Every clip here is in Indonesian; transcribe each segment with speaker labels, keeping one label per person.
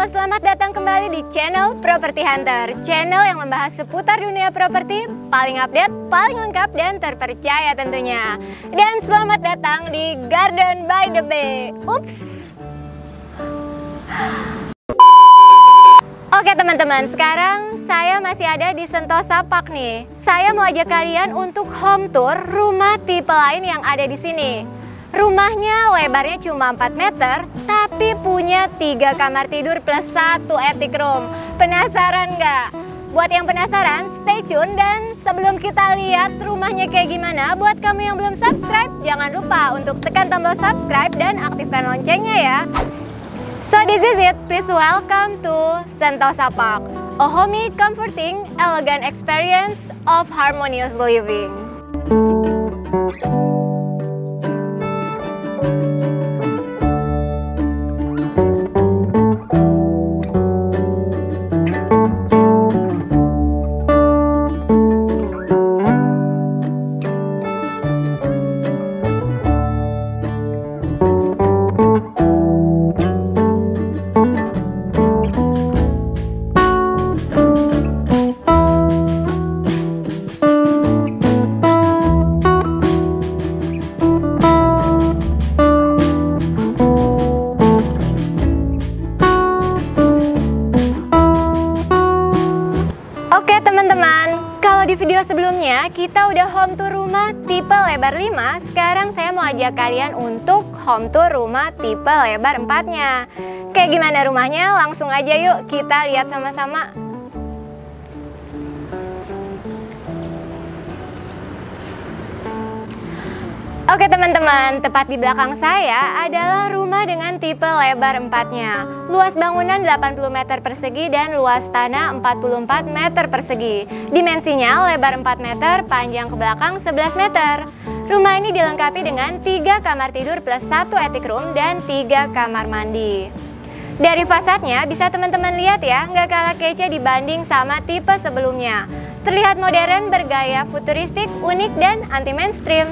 Speaker 1: Halo, selamat datang kembali di channel Property Hunter, channel yang membahas seputar dunia properti, paling update, paling lengkap, dan terpercaya tentunya. Dan selamat datang di Garden by the Bay. Ups. Oke teman-teman, sekarang saya masih ada di Sentosa Park nih. Saya mau ajak kalian untuk home tour rumah tipe lain yang ada di sini. Rumahnya lebarnya cuma 4 meter, tapi punya 3 kamar tidur plus 1 attic room. Penasaran nggak? Buat yang penasaran, stay tune. Dan sebelum kita lihat rumahnya kayak gimana, buat kamu yang belum subscribe, jangan lupa untuk tekan tombol subscribe dan aktifkan loncengnya ya. So this is it, please welcome to Sentosa Park, a homey, comforting, elegant experience of harmonious living. Di video sebelumnya kita udah home tour rumah tipe lebar 5. Sekarang saya mau ajak kalian untuk home tour rumah tipe lebar 4-nya. Kayak gimana rumahnya? Langsung aja yuk kita lihat sama-sama. Oke teman-teman, tepat di belakang saya adalah rumah dengan tipe lebar 4-nya. Luas bangunan 80 meter persegi dan luas tanah 44 meter persegi. Dimensinya lebar 4 meter, panjang ke belakang 11 meter. Rumah ini dilengkapi dengan 3 kamar tidur plus 1 attic room dan 3 kamar mandi. Dari fasadnya bisa teman-teman lihat ya, nggak kalah kece dibanding sama tipe sebelumnya. Terlihat modern, bergaya futuristik, unik, dan anti-mainstream.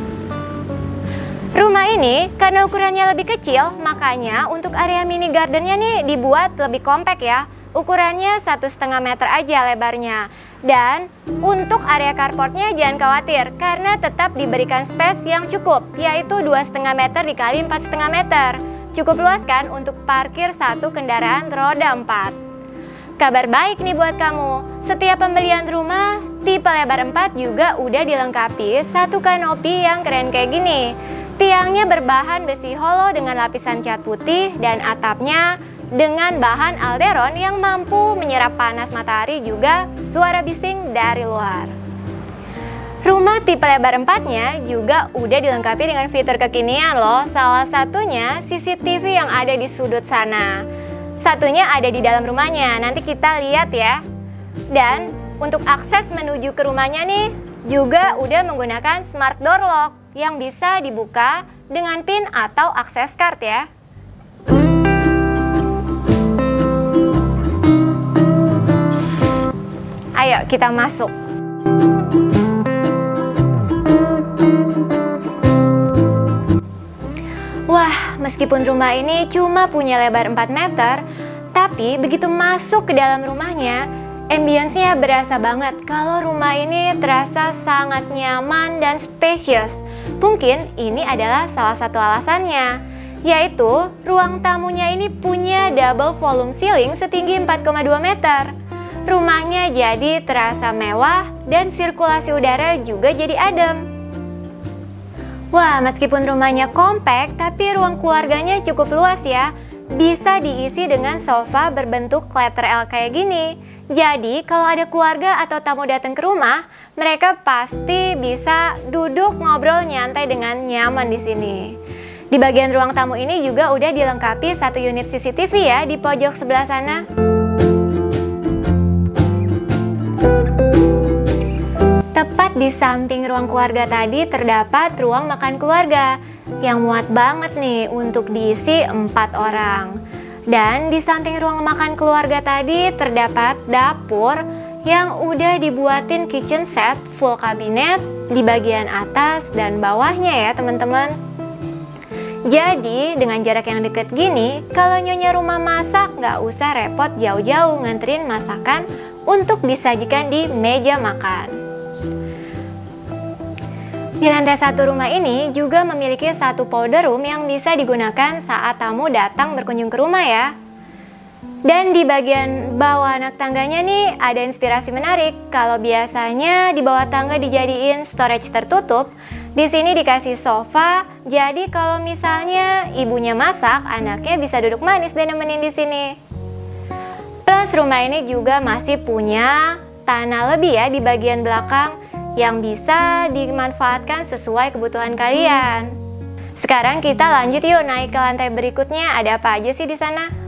Speaker 1: Rumah ini karena ukurannya lebih kecil, makanya untuk area mini gardennya nih dibuat lebih kompak ya. Ukurannya 1,5 meter aja lebarnya. Dan untuk area carportnya jangan khawatir, karena tetap diberikan space yang cukup, yaitu 2,5 meter dikali 4,5 meter. Cukup luas kan untuk parkir satu kendaraan roda 4. Kabar baik nih buat kamu, setiap pembelian rumah tipe lebar 4 juga udah dilengkapi satu kanopi yang keren kayak gini. Tiangnya berbahan besi holo dengan lapisan cat putih dan atapnya dengan bahan alderon yang mampu menyerap panas matahari juga suara bising dari luar. Rumah tipe lebar 4-nya juga udah dilengkapi dengan fitur kekinian loh. Salah satunya CCTV yang ada di sudut sana. Satunya ada di dalam rumahnya, nanti kita lihat ya. Dan untuk akses menuju ke rumahnya nih juga udah menggunakan smart door lock yang bisa dibuka dengan PIN atau akses card ya. Ayo kita masuk. Wah, meskipun rumah ini cuma punya lebar 4 meter, tapi begitu masuk ke dalam rumahnya, ambience-nya berasa banget kalau rumah ini terasa sangat nyaman dan spacious. Mungkin ini adalah salah satu alasannya, yaitu ruang tamunya ini punya double volume ceiling setinggi 4,2 meter. Rumahnya jadi terasa mewah dan sirkulasi udara juga jadi adem. Wah, meskipun rumahnya kompak, tapi ruang keluarganya cukup luas ya. Bisa diisi dengan sofa berbentuk letter L kayak gini. Jadi kalau ada keluarga atau tamu datang ke rumah, mereka pasti bisa duduk ngobrol nyantai dengan nyaman di sini. Di bagian ruang tamu ini juga udah dilengkapi satu unit CCTV ya di pojok sebelah sana. Tepat di samping ruang keluarga tadi terdapat ruang makan keluarga yang muat banget nih untuk diisi 4 orang. Dan di samping ruang makan keluarga tadi terdapat dapur yang udah dibuatin kitchen set full kabinet di bagian atas dan bawahnya ya teman-teman. Jadi dengan jarak yang deket gini, kalau nyonya rumah masak nggak usah repot jauh-jauh nganterin masakan untuk disajikan di meja makan. Di lantai 1 rumah ini juga memiliki satu powder room yang bisa digunakan saat tamu datang berkunjung ke rumah ya. Dan di bagian bawah anak tangganya nih ada inspirasi menarik. Kalau biasanya di bawah tangga dijadiin storage tertutup, di sini dikasih sofa. Jadi kalau misalnya ibunya masak, anaknya bisa duduk manis dan nemenin di sini. Plus rumah ini juga masih punya tanah lebih ya di bagian belakang yang bisa dimanfaatkan sesuai kebutuhan kalian. Sekarang kita lanjut yuk naik ke lantai berikutnya. Ada apa aja sih di sana?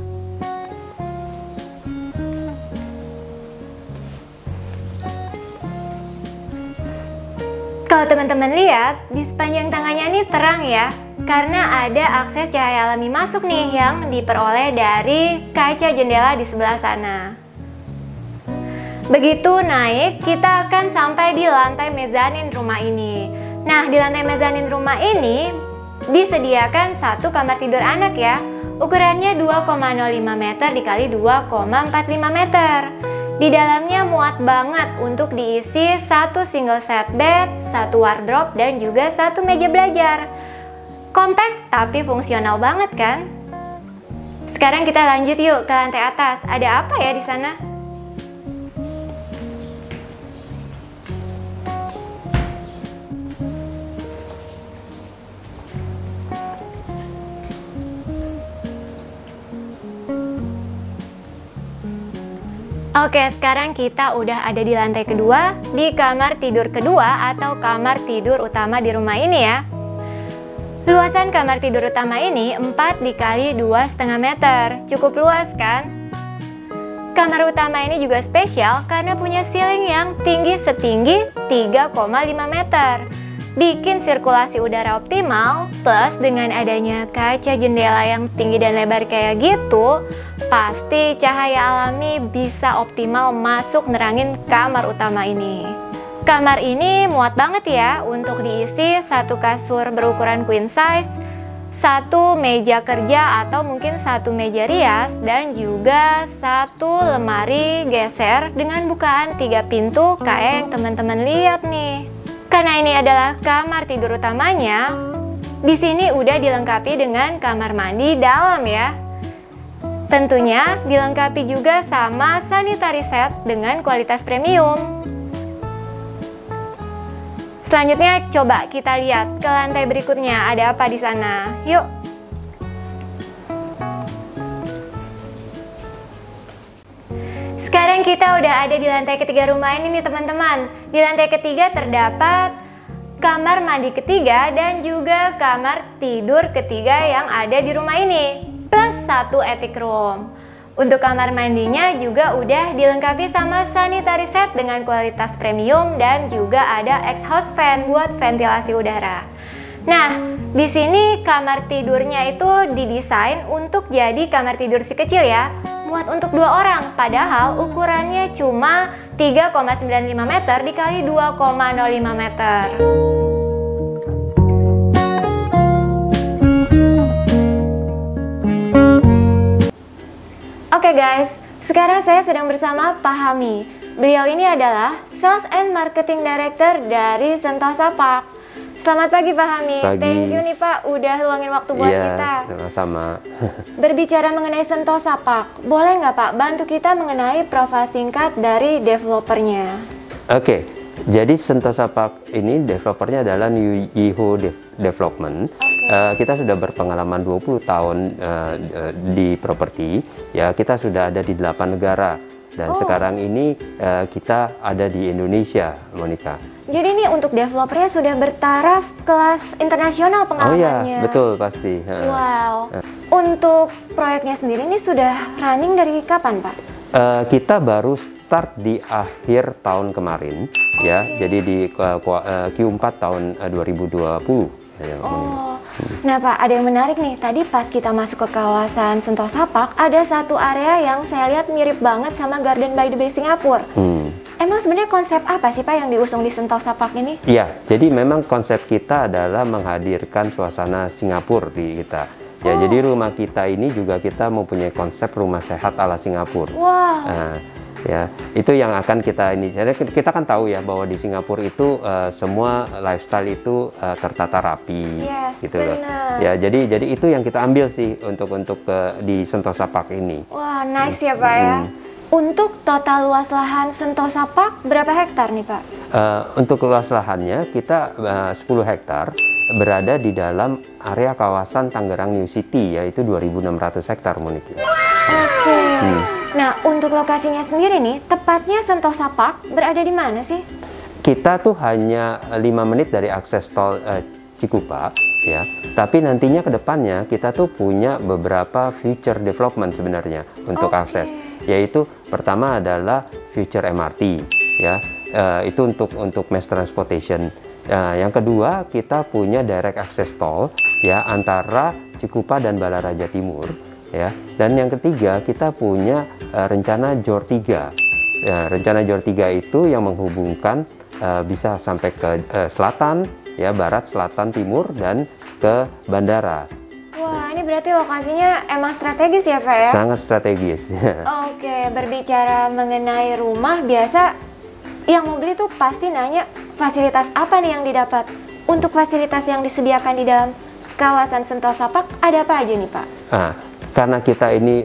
Speaker 1: Kalau teman-teman lihat, di sepanjang tangannya ini terang ya, karena ada akses cahaya alami masuk nih yang diperoleh dari kaca jendela di sebelah sana. Begitu naik, kita akan sampai di lantai mezanin rumah ini. Nah, di lantai mezanin rumah ini disediakan satu kamar tidur anak ya. Ukurannya 2,05 meter dikali 2,45 meter. Di dalamnya muat banget untuk diisi satu single set bed, satu wardrobe, dan juga satu meja belajar. Compact tapi fungsional banget kan? Sekarang kita lanjut yuk ke lantai atas. Ada apa ya di sana? Oke, sekarang kita udah ada di lantai kedua, di kamar tidur kedua atau kamar tidur utama di rumah ini ya. Luasan kamar tidur utama ini 4 dikali 2,5 meter, cukup luas kan? Kamar utama ini juga spesial karena punya ceiling yang tinggi setinggi 3,5 meter. Bikin sirkulasi udara optimal, plus dengan adanya kaca jendela yang tinggi dan lebar kayak gitu, pasti cahaya alami bisa optimal masuk nerangin kamar utama ini. Kamar ini muat banget ya untuk diisi satu kasur berukuran queen size, satu meja kerja atau mungkin satu meja rias, dan juga satu lemari geser dengan bukaan 3 pintu kayak yang teman-teman lihat nih. Karena ini adalah kamar tidur utamanya, di sini udah dilengkapi dengan kamar mandi dalam ya. Tentunya dilengkapi juga sama sanitary set dengan kualitas premium. Selanjutnya coba kita lihat ke lantai berikutnya, ada apa di sana. Yuk. Sekarang kita udah ada di lantai ketiga rumah ini nih teman-teman. Di lantai ketiga terdapat kamar mandi ketiga dan juga kamar tidur ketiga yang ada di rumah ini. Plus satu attic room. Untuk kamar mandinya juga udah dilengkapi sama sanitary set dengan kualitas premium dan juga ada exhaust fan buat ventilasi udara. Nah, di sini kamar tidurnya itu didesain untuk jadi kamar tidur si kecil ya. Muat untuk 2 orang, padahal ukurannya cuma 3,95 meter dikali 2,05 meter. Oke guys, sekarang saya sedang bersama Pak Hami. Beliau ini adalah Sales and Marketing Director dari Sentosa Park. Selamat pagi Pak Hami.
Speaker 2: Pagi.
Speaker 1: Thank you nih Pak udah luangin waktu buat kita.
Speaker 2: Iya, sama-sama.
Speaker 1: Berbicara mengenai Sentosa Park, boleh nggak Pak bantu kita mengenai profil singkat dari developernya?
Speaker 2: Oke, jadi Sentosa Park ini developernya adalah New Yiho Development. Kita sudah berpengalaman 20 tahun di properti. Ya, kita sudah ada di 8 negara. Dan sekarang ini kita ada di Indonesia, Monica.
Speaker 1: Jadi ini untuk developernya sudah bertaraf kelas internasional pengalamannya.
Speaker 2: Oh iya, betul pasti.
Speaker 1: Wow. Untuk proyeknya sendiri ini sudah running dari kapan, Pak?
Speaker 2: Kita baru start di akhir tahun kemarin, ya. Jadi di Q4 tahun 2020. Ya,
Speaker 1: Nah Pak, ada yang menarik nih. Tadi pas kita masuk ke kawasan Sentosa Park, ada satu area yang saya lihat mirip banget sama Garden by the Bay Singapura. emang sebenarnya konsep apa sih Pak yang diusung di Sentosa Park ini?
Speaker 2: Iya, jadi memang konsep kita adalah menghadirkan suasana Singapura di kita. Ya, jadi rumah kita ini juga kita mempunyai konsep rumah sehat ala Singapura.
Speaker 1: Wow.
Speaker 2: Ya, itu yang akan kita ini. Jadi kita kan tahu ya bahwa di Singapura itu semua lifestyle itu tertata rapi,
Speaker 1: Yes,
Speaker 2: gitu loh.
Speaker 1: benar.
Speaker 2: Ya, jadi itu yang kita ambil sih untuk di Sentosa Park ini.
Speaker 1: Wah, nice ya Pak ya. Untuk total luas lahan Sentosa Park berapa hektar nih Pak?
Speaker 2: Untuk luas lahannya kita 10 hektar berada di dalam area kawasan Tangerang New City, yaitu 2.600 hektar, Monik.
Speaker 1: Oke. Nah, untuk lokasinya sendiri nih, tepatnya Sentosa Park berada di mana sih?
Speaker 2: Kita tuh hanya 5 menit dari akses tol Cikupa, ya. Tapi nantinya ke depannya kita tuh punya beberapa future development sebenarnya untuk akses. Yaitu pertama adalah future MRT, ya. Itu untuk mass transportation. Yang kedua, kita punya direct access tol, ya, antara Cikupa dan Balaraja Timur, ya. Dan yang ketiga, kita punya rencana JOR 3. Ya, rencana JOR 3 itu yang menghubungkan bisa sampai ke selatan, ya, barat, selatan, timur, dan ke bandara.
Speaker 1: Wah, ini berarti lokasinya emang strategis ya Pak ya?
Speaker 2: Sangat strategis.
Speaker 1: Oke, berbicara mengenai rumah, biasa yang mau beli tuh pasti nanya fasilitas apa nih yang didapat. Untuk fasilitas yang disediakan di dalam kawasan Sentosa Park ada apa aja nih Pak?
Speaker 2: Karena kita ini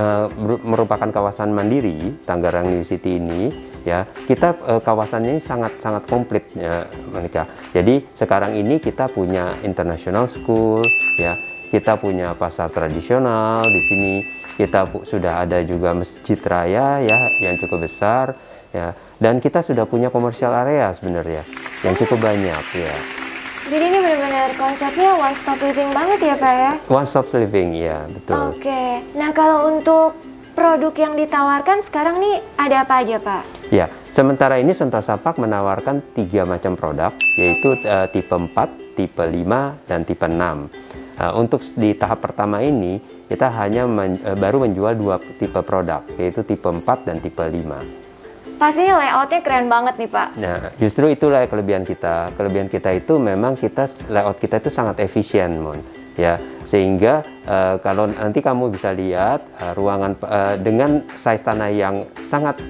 Speaker 2: merupakan kawasan mandiri, Tangerang New City ini, ya, kita kawasannya ini sangat komplit, ya, Monika. Jadi sekarang ini kita punya international school, ya, kita punya pasar tradisional di sini, kita sudah ada juga masjid raya, ya, yang cukup besar, ya, dan kita sudah punya commercial area sebenarnya yang cukup banyak, ya.
Speaker 1: Jadi ini benar-benar konsepnya one stop living banget ya Pak ya?
Speaker 2: One stop living, ya, betul.
Speaker 1: Oke, nah kalau untuk produk yang ditawarkan sekarang nih ada apa aja Pak?
Speaker 2: Ya, sementara ini Sentosa Park menawarkan 3 macam produk, yaitu tipe 4, tipe 5, dan tipe 6. Untuk di tahap pertama ini, kita hanya baru menjual 2 tipe produk, yaitu tipe 4 dan tipe 5.
Speaker 1: Pastinya layoutnya keren banget nih Pak.
Speaker 2: Nah, justru itulah kelebihan kita. Kelebihan kita itu memang layout kita itu sangat efisien, Mon. Ya, sehingga kalau nanti kamu bisa lihat ruangan dengan size tanah yang sangat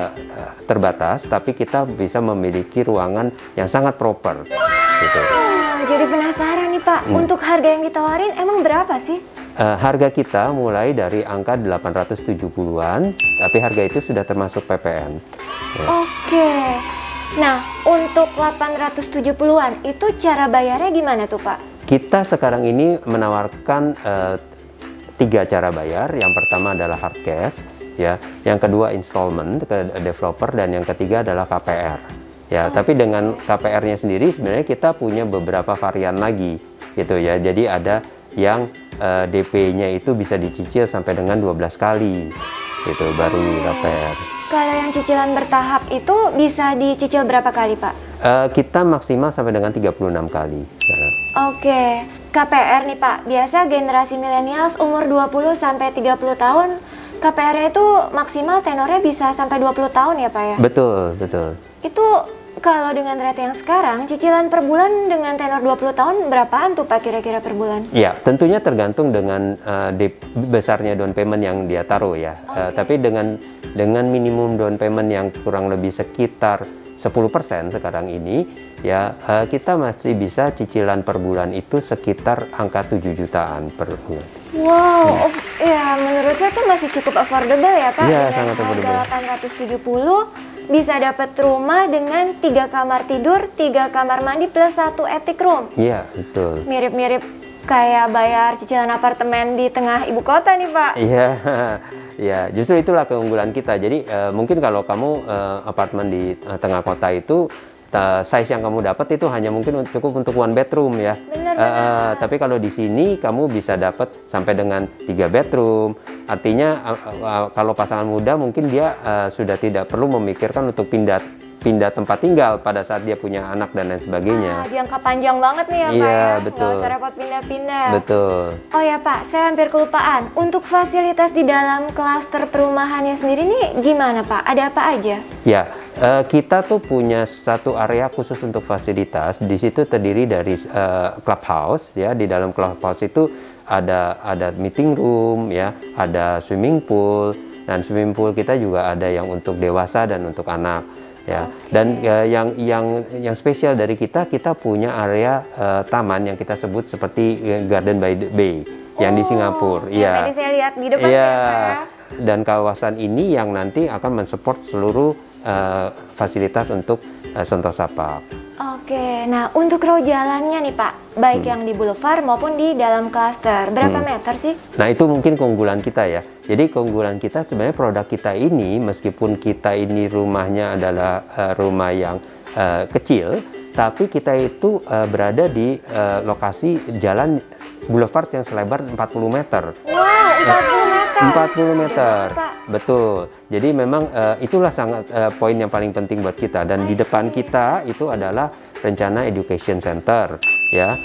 Speaker 2: terbatas, tapi kita bisa memiliki ruangan yang sangat proper. Gitu.
Speaker 1: Jadi penasaran nih Pak, untuk harga yang ditawarin emang berapa sih?
Speaker 2: Harga kita mulai dari angka 870-an, tapi harga itu sudah termasuk PPN. Ya.
Speaker 1: Oke. Nah, untuk 870-an itu cara bayarnya gimana tuh Pak?
Speaker 2: Kita sekarang ini menawarkan 3 cara bayar. Yang pertama adalah hard cash, ya. Yang kedua installment ke developer, dan yang ketiga adalah KPR. Ya, tapi dengan KPR-nya sendiri sebenarnya kita punya beberapa varian lagi, gitu ya. Jadi ada yang DP-nya itu bisa dicicil sampai dengan 12 kali, gitu, baru KPR.
Speaker 1: Kalau yang cicilan bertahap itu bisa dicicil berapa kali Pak?
Speaker 2: Kita maksimal sampai dengan 36 kali.
Speaker 1: Oke, KPR nih Pak, biasa generasi milenials umur 20 sampai 30 tahun, KPR-nya itu maksimal tenornya bisa sampai 20 tahun ya Pak ya?
Speaker 2: Betul, betul.
Speaker 1: Itu kalau dengan rate yang sekarang, cicilan per bulan dengan tenor 20 tahun berapaan tuh Pak kira-kira per bulan?
Speaker 2: Ya, tentunya tergantung dengan besarnya down payment yang dia taruh ya. Tapi dengan minimum down payment yang kurang lebih sekitar 10% sekarang ini, ya, kita masih bisa cicilan per bulan itu sekitar angka 7 jutaan per bulan.
Speaker 1: Wow, ya menurut saya itu masih cukup affordable ya Pak.
Speaker 2: Iya,
Speaker 1: dengan
Speaker 2: sangat affordable.
Speaker 1: harga 870 bisa dapat rumah dengan 3 kamar tidur, 3 kamar mandi plus 1 attic room.
Speaker 2: Iya, betul.
Speaker 1: Mirip-mirip kayak bayar cicilan apartemen di tengah ibu kota nih Pak.
Speaker 2: Iya, ya, justru itulah keunggulan kita. Jadi mungkin kalau kamu apartemen di tengah kota itu size yang kamu dapat itu hanya mungkin cukup untuk 1 bedroom ya.
Speaker 1: Benar.
Speaker 2: Tapi kalau di sini kamu bisa dapat sampai dengan 3 bedroom. Artinya kalau pasangan muda mungkin dia sudah tidak perlu memikirkan untuk pindah tempat tinggal pada saat dia punya anak dan lain sebagainya.
Speaker 1: Jangka panjang banget nih ya Pak
Speaker 2: Iya,
Speaker 1: ya.
Speaker 2: betul.
Speaker 1: Nggak usah repot pindah-pindah.
Speaker 2: Betul.
Speaker 1: Oh ya Pak, saya hampir kelupaan. Untuk fasilitas di dalam klaster perumahannya sendiri nih gimana Pak? Ada apa aja?
Speaker 2: Ya, Kita tuh punya satu area khusus untuk fasilitas. Di situ terdiri dari clubhouse, ya. Di dalam clubhouse itu ada meeting room, ya, ada swimming pool, dan swimming pool kita juga ada yang untuk dewasa dan untuk anak, ya. Dan yang spesial dari kita punya area taman yang kita sebut seperti Garden by the Bay yang di Singapura.
Speaker 1: Ya, tadi saya lihat di depan ya, Pak.
Speaker 2: Dan kawasan ini yang nanti akan mensupport seluruh fasilitas untuk Sentosa Park.
Speaker 1: Oke, nah untuk row jalannya nih Pak, baik yang di boulevard maupun di dalam klaster, berapa meter sih?
Speaker 2: Nah itu mungkin keunggulan kita ya. Jadi keunggulan kita sebenarnya produk kita ini, meskipun kita ini rumahnya adalah rumah yang kecil, tapi kita itu berada di lokasi jalan boulevard yang selebar 40 meter.
Speaker 1: Wow, 40 meter.
Speaker 2: 40 meter, betul. Jadi memang itulah sangat poin yang paling penting buat kita. Dan di depan kita itu adalah rencana education center, ya.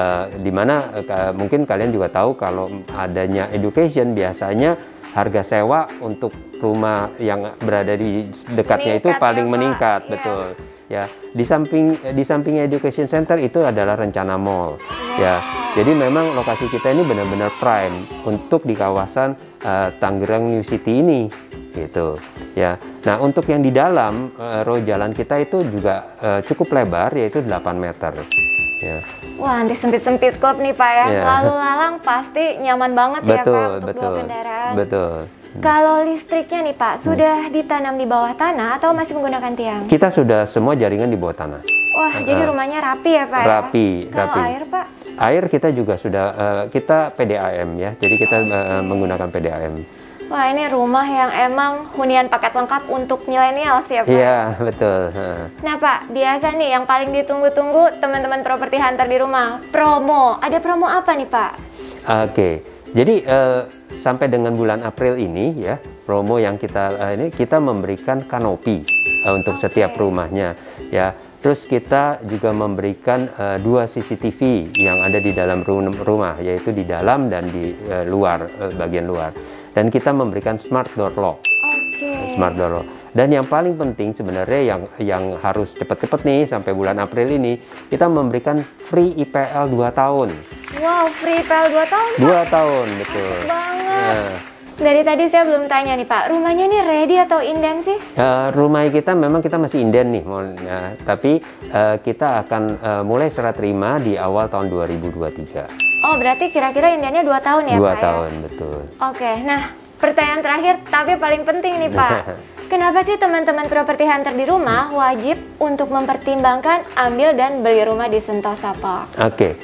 Speaker 2: Di mana mungkin kalian juga tahu kalau adanya education biasanya harga sewa untuk rumah yang berada di dekatnya itu paling meningkat, betul. Ya, di samping education center itu adalah rencana mall, ya. Jadi memang lokasi kita ini benar-benar prime untuk di kawasan Tangerang New City ini, gitu, ya. Nah, untuk yang di dalam row jalan kita itu juga cukup lebar, yaitu 8 meter, ya.
Speaker 1: Wah, nanti sempit-sempit kok nih Pak ya. Lalu lalang pasti nyaman banget ya Pak untuk bawa kendaraan.
Speaker 2: Betul.
Speaker 1: Kalau listriknya nih Pak, sudah ditanam di bawah tanah atau masih menggunakan tiang?
Speaker 2: Kita sudah semua jaringan di bawah tanah.
Speaker 1: Wah, jadi rumahnya rapi ya Pak?
Speaker 2: Rapi,
Speaker 1: ya? Kalau
Speaker 2: rapi.
Speaker 1: air Pak?
Speaker 2: Air kita juga sudah, kita PDAM ya, jadi kita menggunakan PDAM.
Speaker 1: Wah, ini rumah yang emang hunian paket lengkap untuk milenial sih ya Pak?
Speaker 2: Iya, betul.
Speaker 1: Nah Pak, biasa nih yang paling ditunggu-tunggu teman-teman properti hunter di rumah, promo. Ada promo apa nih Pak?
Speaker 2: Oke. Jadi sampai dengan bulan April ini ya, promo yang kita memberikan kanopi untuk setiap rumahnya ya. Terus kita juga memberikan 2 CCTV yang ada di dalam rumah, yaitu di dalam dan di luar, bagian luar. Dan kita memberikan smart door lock. Smart door lock. Dan yang paling penting sebenarnya yang harus cepat-cepat nih sampai bulan April ini, kita memberikan free IPL 2 tahun.
Speaker 1: Wow, free IPL 2 tahun?
Speaker 2: 2 tahun, betul.
Speaker 1: Asik banget. Dari tadi saya belum tanya nih Pak, rumahnya ini ready atau inden sih?
Speaker 2: Rumah kita memang kita masih inden nih, tapi kita akan mulai serah terima di awal tahun 2023.
Speaker 1: Oh, berarti kira-kira indennya 2 tahun ya
Speaker 2: 2
Speaker 1: Pak? 2
Speaker 2: tahun, betul.
Speaker 1: Oke, nah pertanyaan terakhir tapi paling penting nih Pak. Kenapa sih teman-teman properti hunter di rumah wajib untuk mempertimbangkan ambil dan beli rumah di Sentosa Park?
Speaker 2: Oke.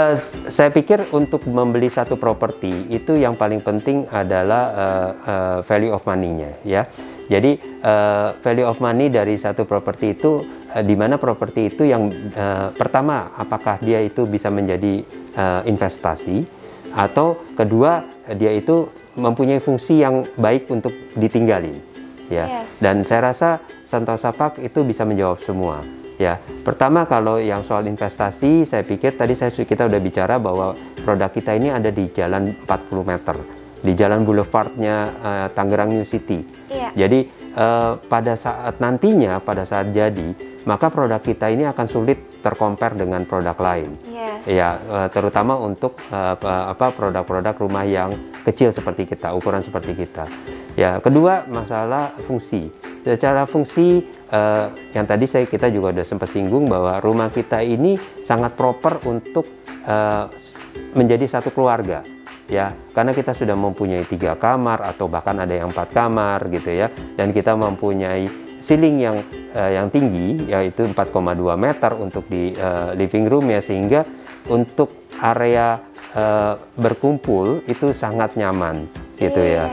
Speaker 2: Saya pikir untuk membeli satu properti itu yang paling penting adalah value of money-nya ya. Jadi value of money dari satu properti itu di mana properti itu yang pertama apakah dia itu bisa menjadi investasi, atau kedua dia itu mempunyai fungsi yang baik untuk ditinggalin ya. Dan saya rasa Sentosa Park itu bisa menjawab semua. Ya, pertama kalau yang soal investasi, saya pikir tadi kita udah bicara bahwa produk kita ini ada di jalan 40 meter, di jalan boulevardnya Tangerang New City. Jadi pada saat nantinya, pada saat jadi, maka produk kita ini akan sulit tercompare dengan produk lain. Ya, terutama untuk produk-produk rumah yang kecil seperti kita, ukuran seperti kita. Ya, kedua masalah fungsi. Secara fungsi yang tadi kita juga udah sempat singgung bahwa rumah kita ini sangat proper untuk menjadi satu keluarga ya, karena kita sudah mempunyai 3 kamar atau bahkan ada yang 4 kamar gitu ya, dan kita mempunyai ceiling yang tinggi yaitu 4,2 meter untuk di living room ya, sehingga untuk area berkumpul itu sangat nyaman gitu ya.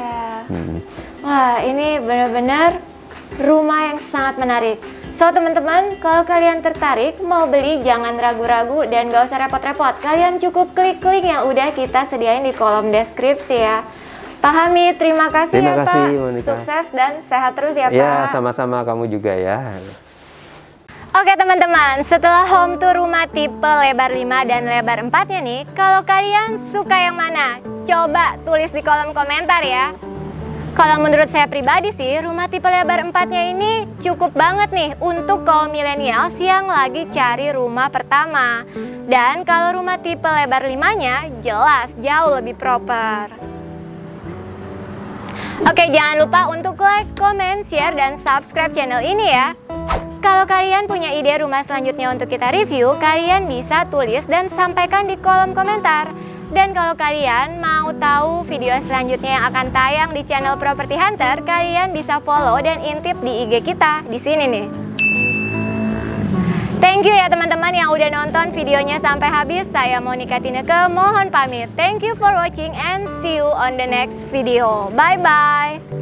Speaker 1: Wah, ini benar-benar rumah yang sangat menarik. So teman-teman, kalau kalian tertarik mau beli jangan ragu-ragu dan gak usah repot-repot. Kalian cukup klik link yang udah kita sediain di kolom deskripsi ya. Pak Hamid, terima kasih ya Pak.
Speaker 2: Monica.
Speaker 1: Sukses dan sehat terus ya Pak.
Speaker 2: Ya, sama-sama kamu juga ya.
Speaker 1: Oke teman-teman, setelah home tour rumah tipe lebar 5 dan lebar 4-nya nih, kalau kalian suka yang mana? Coba tulis di kolom komentar ya. Kalau menurut saya pribadi sih, rumah tipe lebar 4-nya ini cukup banget nih untuk kaum milenials yang lagi cari rumah pertama. Dan kalau rumah tipe lebar 5-nya jelas jauh lebih proper. Oke, jangan lupa untuk like, comment, share, dan subscribe channel ini ya. Kalau kalian punya ide rumah selanjutnya untuk kita review, kalian bisa tulis dan sampaikan di kolom komentar. Dan kalau kalian mau tahu video selanjutnya yang akan tayang di channel Property Hunter, kalian bisa follow dan intip di IG kita di sini nih. Thank you ya teman-teman yang udah nonton videonya sampai habis. Saya Monica Tineke, mohon pamit. Thank you for watching and see you on the next video. Bye-bye.